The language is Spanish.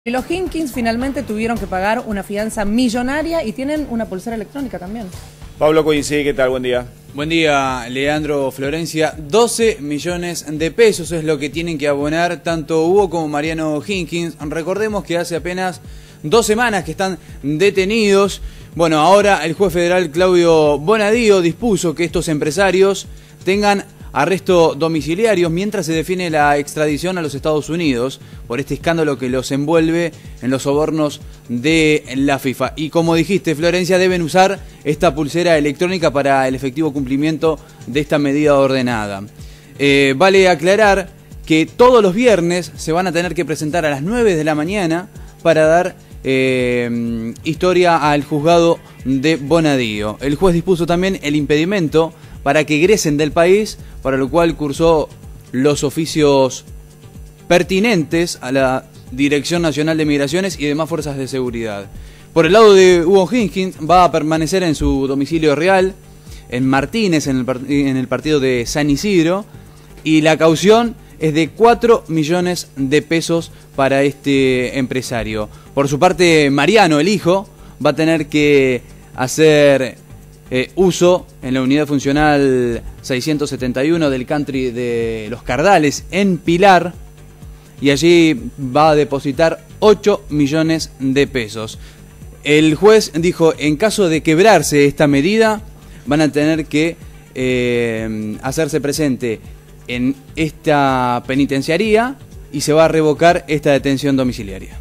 Y los Hinkins finalmente tuvieron que pagar una fianza millonaria y tienen una pulsera electrónica también. Pablo Coincide, ¿qué tal? Buen día. Buen día, Leandro, Florencia. 12 millones de pesos es lo que tienen que abonar tanto Hugo como Mariano Hinkins. Recordemos que hace apenas 2 semanas que están detenidos. Bueno, ahora el juez federal Claudio Bonadío dispuso que estos empresarios tengan arresto domiciliario mientras se define la extradición a los Estados Unidos por este escándalo que los envuelve en los sobornos de la FIFA. Y como dijiste, Florencia, deben usar esta pulsera electrónica para el efectivo cumplimiento de esta medida ordenada. Vale aclarar que todos los viernes se van a tener que presentar a las 9 de la mañana para dar historia al juzgado de Bonadío. El juez dispuso también el impedimento para que egresen del país, para lo cual cursó los oficios pertinentes a la Dirección Nacional de Migraciones y demás fuerzas de seguridad. Por el lado de Hugo Hinkins, va a permanecer en su domicilio real, en Martínez, en el partido de San Isidro, y la caución es de 4 millones de pesos para este empresario. Por su parte, Mariano, el hijo, va a tener que hacer uso en la unidad funcional 671 del country de Los Cardales en Pilar, y allí va a depositar 8 millones de pesos. El juez dijo, en caso de quebrarse esta medida, van a tener que hacerse presente en esta penitenciaría y se va a revocar esta detención domiciliaria.